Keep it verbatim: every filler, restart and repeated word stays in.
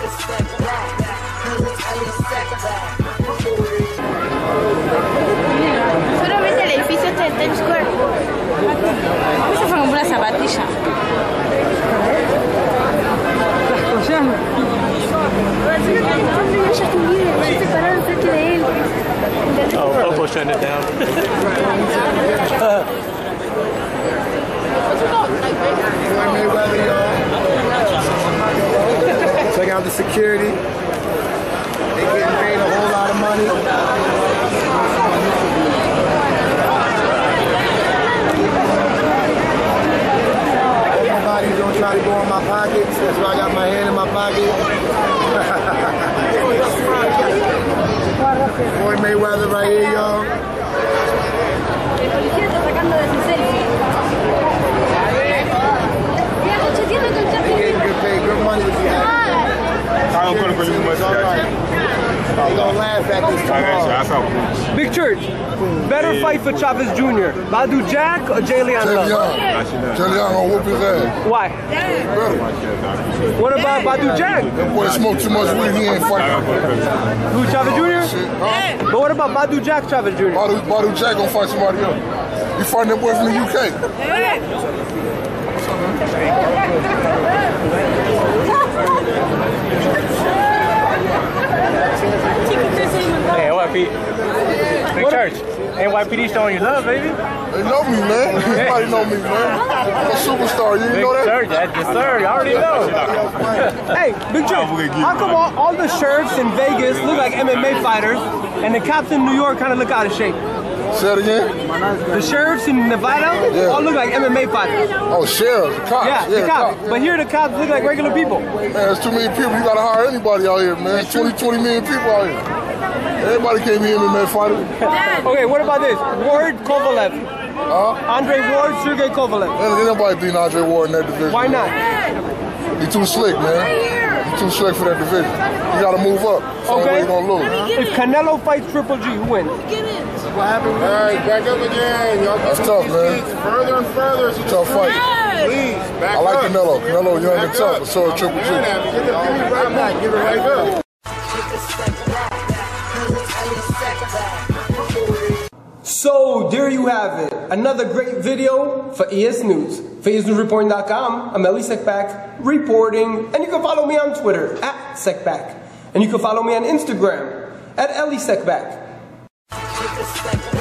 Solamente el edificio este de Times Square. Esa fue como una zapatilla. Oh, Popo's shutting it down. Check out the security. They getting paid a whole lot of money. Nobody's gonna try to go in my pockets. That's why I got my hand in my pocket. Floyd Mayweather right here, y'all. They getting good pay, good money to be had. I don't put it for you much. They gonna laugh at this tomorrow. Big Church, better fight for Chavez Junior Badu Jack or Jay Leon Love? Jay Leon gonna whoop his ass. Why? Better. What about Badu Jack? That boy smoked too much weed, he ain't fighting. Who, Chavez Junior? Huh? But what about Badu Jack, Chavez Junior? Badu, Badu Jack gonna fight somebody else. He fighting that boy from the U K. Hey, N Y P. Big Church. N Y P D showing you love, baby. They know me, man. Everybody know me, man. I'm a superstar. You didn't know that? Big Church, yes sir. You already know. Hey, Big Church, how come all, all the sheriffs in Vegas look like M M A fighters and the cops in New York kind of look out of shape? Say it again? The sheriffs in Nevada yeah. all look like M M A fighters. Oh, sheriffs, the cops. Yeah, yeah the cops. cops. But here the cops look like regular people. Man, there's too many people. You gotta hire anybody out here, man. twenty, twenty million people out here. Everybody can't be M M A fighter. Okay, what about this? Ward Kovalev. Huh? Andre Ward, Sergey Kovalev. Man, ain't nobody beating Andre Ward in that division. Why not? He too slick, man. He too slick for that division. You gotta move up. So Okay. you gonna lose. If Canelo fights Triple G, who wins? What happened? All right, back up again. Y'all That's tough, man. Further and further. It's a tough fight. Please, back I like up. Canelo. Canelo young and tough, but so is Triple G. Give it right back. Give it right up. So there you have it. Another great video for E S News. For E S News Reporting dot com, I'm Eli Sekback reporting. And you can follow me on Twitter at Sekback. And you can follow me on Instagram at Eli Sekback.